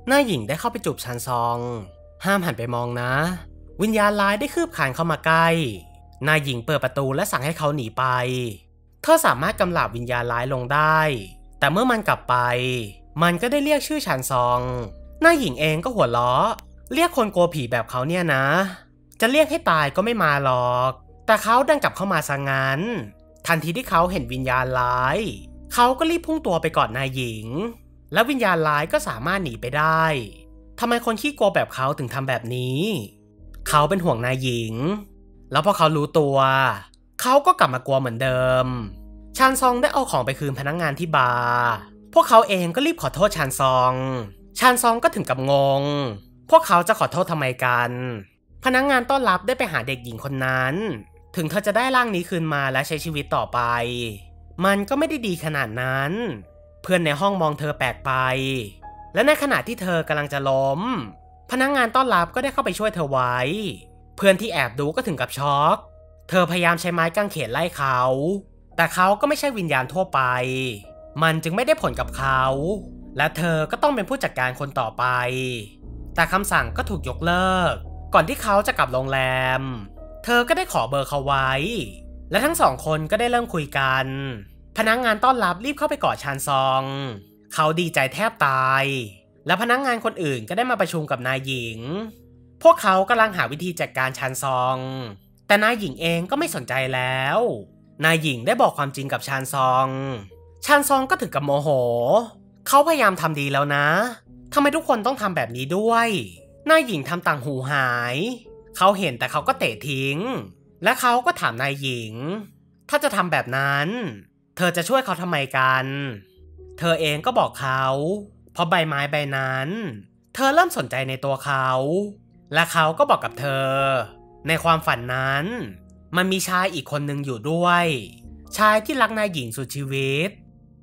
นายหญิงได้เข้าไปจูบชันซองห้ามหันไปมองนะวิญญาณร้ายได้คืบคลานเข้ามาใกล้นายหญิงเปิดประตูและสั่งให้เขาหนีไปเธอสามารถกำราบวิญญาณร้ายลงได้แต่เมื่อมันกลับไปมันก็ได้เรียกชื่อชันซองนายหญิงเองก็หัวเราะเรียกคนกลัวผีแบบเขาเนี่ยนะจะเรียกให้ตายก็ไม่มาหรอกแต่เขาดันกลับเข้ามาซะงั้นทันทีที่เขาเห็นวิญญาณร้ายเขาก็รีบพุ่งตัวไปกอดนายหญิงและวิญญาณร้ายก็สามารถหนีไปได้ทำไมคนขี้กลัวแบบเขาถึงทำแบบนี้เขาเป็นห่วงนายหญิงแล้วพอเขารู้ตัวเขาก็กลับมากลัวเหมือนเดิมชันซองได้เอาของไปคืนพนักงานที่บาร์พวกเขาเองก็รีบขอโทษชันซองก็ถึงกับงงพวกเขาจะขอโทษทำไมกันพนักงานต้อนรับได้ไปหาเด็กหญิงคนนั้นถึงเธอจะได้ร่างนี้คืนมาและใช้ชีวิตต่อไปมันก็ไม่ได้ดีขนาดนั้นเพื่อนในห้องมองเธอแปลกไปและในขณะที่เธอกำลังจะล้มพนักงานต้อนรับก็ได้เข้าไปช่วยเธอไว้เพื่อนที่แอบดูก็ถึงกับช็อกเธอพยายามใช้ไม้กางเขนไล่เขาแต่เขาก็ไม่ใช่วิญญาณทั่วไปมันจึงไม่ได้ผลกับเขาและเธอก็ต้องเป็นผู้จัดการคนต่อไปแต่คำสั่งก็ถูกยกเลิกก่อนที่เขาจะกลับโรงแรมเธอก็ได้ขอเบอร์เขาไว้และทั้งสองคนก็ได้เริ่มคุยกันพนักงานต้อนรับรีบเข้าไปกอดชันซองเขาดีใจแทบตายและพนักงานคนอื่นก็ได้มาประชุมกับนายหญิงพวกเขากำลังหาวิธีจัดการชันซองแต่นายหญิงเองก็ไม่สนใจแล้วนายหญิงได้บอกความจริงกับชันซองก็ถึงกับโมโหเขาพยายามทำดีแล้วนะทำไมทุกคนต้องทำแบบนี้ด้วยนายหญิงทำต่างหูหายเขาเห็นแต่เขาก็เตะทิ้งและเขาก็ถามนายหญิงถ้าจะทำแบบนั้นเธอจะช่วยเขาทำไมกันเธอเองก็บอกเขาเพราะใบไม้ใบนั้นเธอเริ่มสนใจในตัวเขาและเขาก็บอกกับเธอในความฝันนั้นมันมีชายอีกคนหนึ่งอยู่ด้วยชายที่รักนายหญิงสุดชีวิต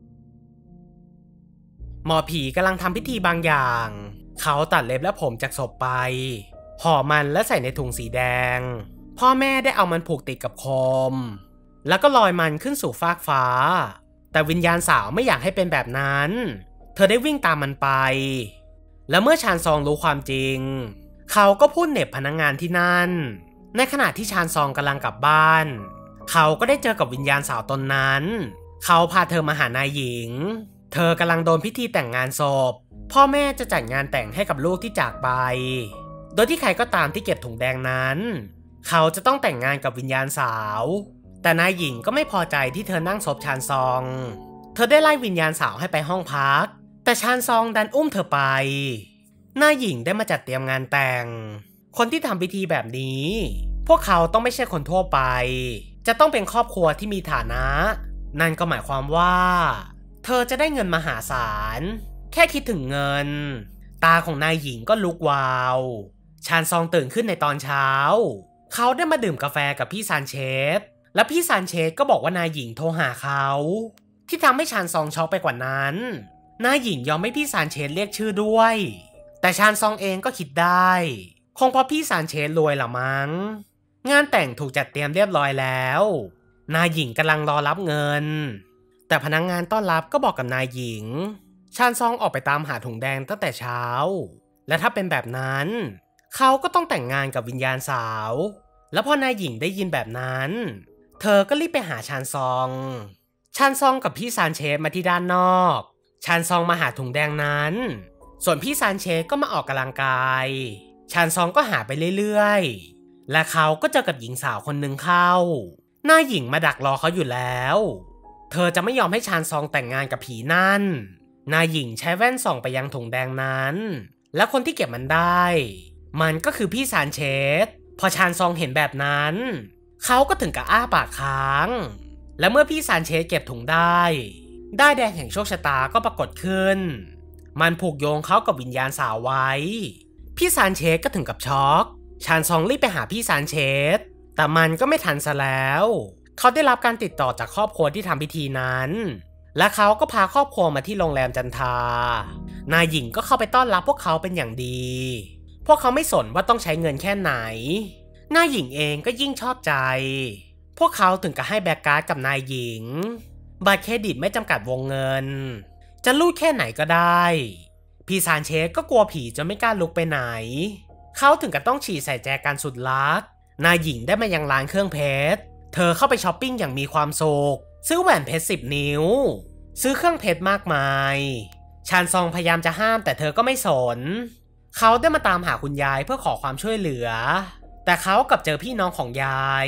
หมอผีกำลังทำพิธีบางอย่างเขาตัดเล็บและผมจากศพไปห่อมันและใส่ในถุงสีแดงพ่อแม่ได้เอามันผูกติดกับโคมแล้วก็ลอยมันขึ้นสู่ฟากฟ้าแต่วิญญาณสาวไม่อยากให้เป็นแบบนั้นเธอได้วิ่งตามมันไปและเมื่อชานซองรู้ความจริงเขาก็พูดเหน็บพนักงานที่นั่นในขณะที่ชานซองกำลังกลับบ้านเขาก็ได้เจอกับวิญญาณสาวตนนั้นเขาพาเธอมาหานายหญิงเธอกำลังโดนพิธีแต่งงานศพพ่อแม่จะจัดงานแต่งให้กับลูกที่จากไปโดยที่ใครก็ตามที่เก็บถุงแดงนั้นเขาจะต้องแต่งงานกับวิญญาณสาวแต่นายหญิงก็ไม่พอใจที่เธอนั่งซบชานซองเธอได้ไล่วิญญาณสาวให้ไปห้องพักแต่ชานซองดันอุ้มเธอไปนายหญิงได้มาจัดเตรียมงานแต่งคนที่ทำพิธีแบบนี้พวกเขาต้องไม่ใช่คนทั่วไปจะต้องเป็นครอบครัวที่มีฐานะนั่นก็หมายความว่าเธอจะได้เงินมหาศาลแค่คิดถึงเงินตาของนายหญิงก็ลุกวาวชานซองตื่นขึ้นในตอนเช้าเขาได้มาดื่มกาแฟกับพี่ซานเชสและพี่ซานเชสก็บอกว่านายหญิงโทรหาเขาที่ทำให้ชานซองช็อกไปกว่านั้นนายหญิงยอมให้พี่ซานเชสเรียกชื่อด้วยแต่ชานซองเองก็คิดได้คงเพราะพี่ซานเชสรวยละมั้งงานแต่งถูกจัดเตรียมเรียบร้อยแล้วนายหญิงกำลังรอรับเงินแต่พนักงานต้อนรับก็บอกกับนายหญิงชานซองออกไปตามหาถุงแดงตั้งแต่เช้าและถ้าเป็นแบบนั้นเขาก็ต้องแต่งงานกับวิญญาณสาวแล้วพอนายหญิงได้ยินแบบนั้นเธอก็รีบไปหาชานซองกับพี่ซานเชสมาที่ด้านนอกชานซองมาหาถุงแดงนั้นส่วนพี่ซานเชสก็มาออกกำลังกายชานซองก็หาไปเรื่อยๆและเขาก็เจอกับหญิงสาวคนหนึ่งเข้านายหญิงมาดักรอเขาอยู่แล้วเธอจะไม่ยอมให้ชานซองแต่งงานกับผีนั่นนายหญิงใช้แว่นส่องไปยังถุงแดงนั้นและคนที่เก็บมันได้มันก็คือพี่ซานเชสพอชานซองเห็นแบบนั้นเขาก็ถึงกับอ้าปากค้างและเมื่อพี่ซานเชสเก็บถุงได้แดงแห่งโชคชะตาก็ปรากฏขึ้นมันผูกโยงเขากับวิญญาณสาวไว้พี่ซานเชสก็ถึงกับช็อกชานซองรีบไปหาพี่ซานเชสแต่มันก็ไม่ทันซะแล้วเขาได้รับการติดต่อจากครอบครัวที่ทำพิธีนั้นและเขาก็พาครอบครัวมาที่โรงแรมจันทานายหญิงก็เข้าไปต้อนรับพวกเขาเป็นอย่างดีพวกเขาไม่สนว่าต้องใช้เงินแค่ไหนนายหญิงเองก็ยิ่งชอบใจพวกเขาถึงกับให้แบกการ์ดกับนายหญิงบัตรเครดิตไม่จำกัดวงเงินจะรูดแค่ไหนก็ได้พี่ซานเชสก็กลัวผีจนไม่กล้าลุกไปไหนเขาถึงกับต้องฉี่ใส่แจกันสุดลักนายหญิงได้มายังร้านเครื่องเพชรเธอเข้าไปช้อปปิ้งอย่างมีความสุขซื้อแหวนเพชร10 นิ้วซื้อเครื่องเพชรมากมายชานซองพยายามจะห้ามแต่เธอก็ไม่สนเขาได้มาตามหาคุณยายเพื่อขอความช่วยเหลือแต่เขากลับเจอพี่น้องของยาย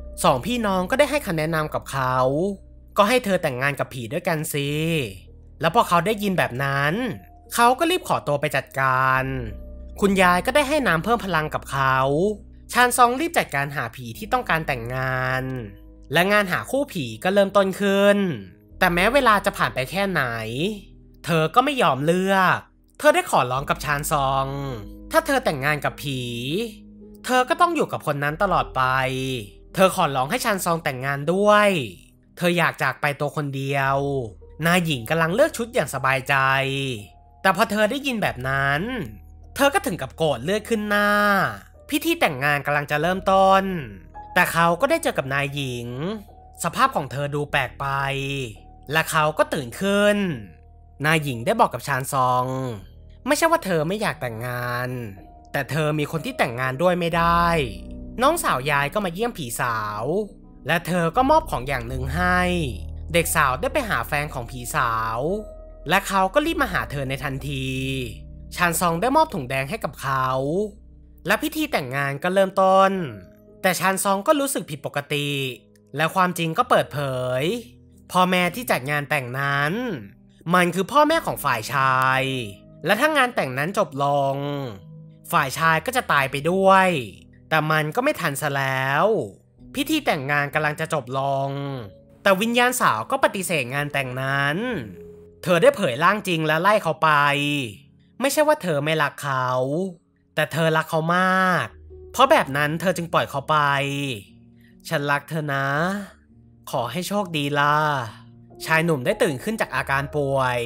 2 พี่น้องก็ได้ให้คำแนะนำกับเขาก็ให้เธอแต่งงานกับผีด้วยกันสิแล้วพอเขาได้ยินแบบนั้นเขาก็รีบขอตัวไปจัดการคุณยายก็ได้ให้น้ำเพิ่มพลังกับเขาชานซองรีบจัดการหาผีที่ต้องการแต่งงานและงานหาคู่ผีก็เริ่มต้นขึ้นแต่แม้เวลาจะผ่านไปแค่ไหนเธอก็ไม่ยอมเลือกเธอได้ขอร้องกับชานซองถ้าเธอแต่งงานกับผีเธอก็ต้องอยู่กับคนนั้นตลอดไปเธอขอร้องให้ชานซองแต่งงานด้วยเธออยากจากไปตัวคนเดียวนายหญิงกำลังเลือกชุดอย่างสบายใจแต่พอเธอได้ยินแบบนั้นเธอก็ถึงกับโกรธเลือดขึ้นหน้าพิธีแต่งงานกำลังจะเริ่มต้นแต่เขาก็ได้เจอกับนายหญิงสภาพของเธอดูแปลกไปและเขาก็ตื่นขึ้นนายหญิงได้บอกกับชานซองไม่ใช่ว่าเธอไม่อยากแต่งงานแต่เธอมีคนที่แต่งงานด้วยไม่ได้น้องสาวยายก็มาเยี่ยมผีสาวและเธอก็มอบของอย่างหนึ่งให้เด็กสาวได้ไปหาแฟนของผีสาวและเขาก็รีบมาหาเธอในทันทีชานซองได้มอบถุงแดงให้กับเขาและพิธีแต่งงานก็เริ่มต้นแต่ชานซองก็รู้สึกผิดปกติและความจริงก็เปิดเผยพ่อแม่ที่จัดงานแต่งนั้นมันคือพ่อแม่ของฝ่ายชายและถ้างานแต่งนั้นจบลงฝ่ายชายก็จะตายไปด้วยแต่มันก็ไม่ทันซะแล้วพิธีแต่งงานกำลังจะจบลงแต่วิญญาณสาวก็ปฏิเสธงานแต่งนั้นเธอได้เผยร่างจริงและไล่เขาไปไม่ใช่ว่าเธอไม่รักเขาแต่เธอรักเขามากเพราะแบบนั้นเธอจึงปล่อยเขาไปฉันรักเธอนะขอให้โชคดีล่ะชายหนุ่มได้ตื่นขึ้นจากอาการป่วย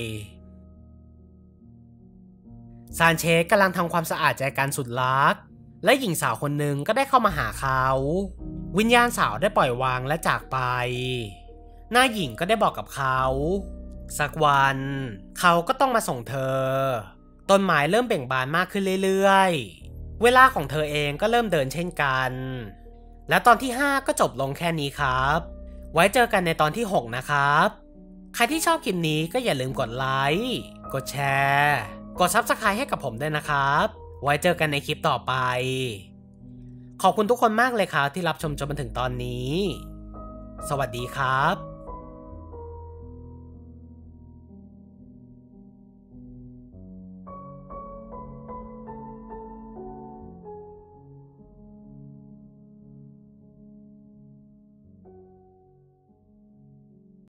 ซานเชสกำลังทำความสะอาดแจกันสุดลักและหญิงสาวคนหนึ่งก็ได้เข้ามาหาเขาวิญญาณสาวได้ปล่อยวางและจากไปนายหญิงก็ได้บอกกับเขาสักวันเขาก็ต้องมาส่งเธอต้นไม้เริ่มเบ่งบานมากขึ้นเรื่อยๆเวลาของเธอเองก็เริ่มเดินเช่นกันและตอนที่5ก็จบลงแค่นี้ครับไว้เจอกันในตอนที่6นะครับใครที่ชอบคลิปนี้ก็อย่าลืมกดไลค์กดแชร์กด Subscribe ให้กับผมด้วยนะครับไว้เจอกันในคลิปต่อไปขอบคุณทุกคนมากเลยครับที่รับชมจนมาถึงตอนนี้สวัสดีครับ